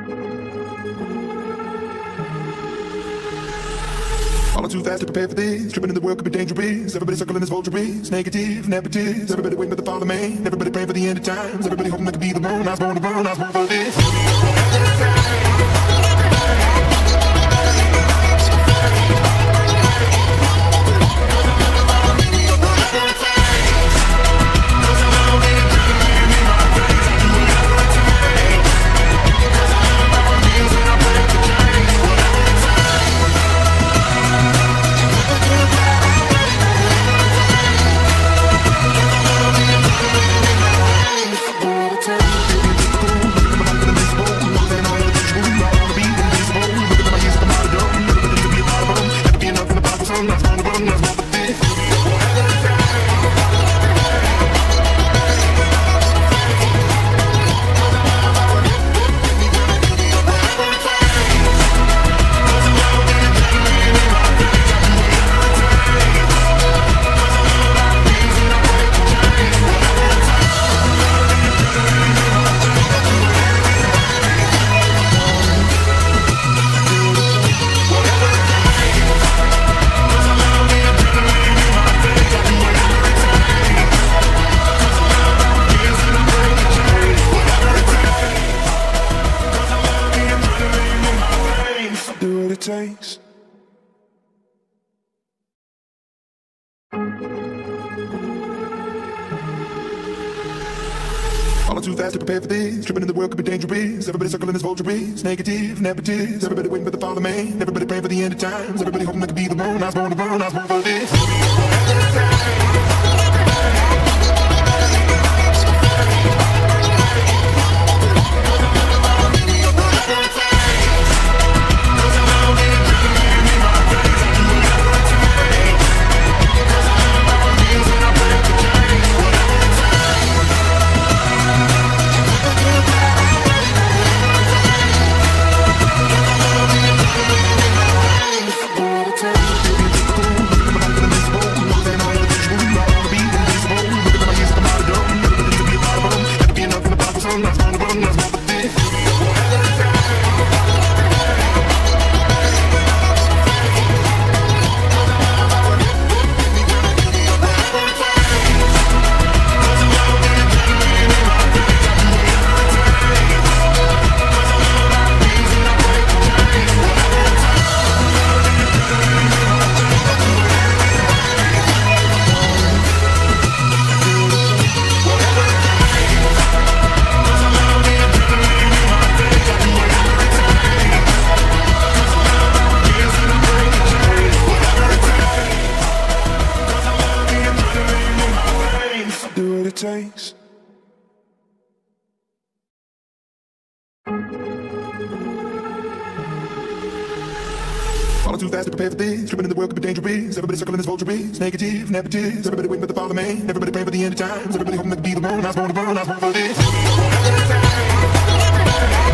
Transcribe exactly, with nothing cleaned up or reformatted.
All too fast to prepare for this. Tripping in the world could be dangerous. Everybody circling as vultures. Negative, negatives. Everybody waiting for the fall of man. Everybody praying for the end of times. Everybody hoping I could be the one. I was born to run. I was born for this. Takes. All too fast to prepare for this. Tripping in the world could be dangerous. Everybody circling as vultures. Negative, negatives. Everybody waiting for the fall of man. Everybody praying for the end of times. Everybody hoping I could be the one. I was born to run. I was born for this. Takes. All too fast to prepare for this. Tripping in the world could be dangerous. Everybody circling as vultures. Negative, negatives. Everybody waiting for the fall of man. Everybody praying for the end of times. Everybody hoping I could be the one. I was born to run. I was born for this.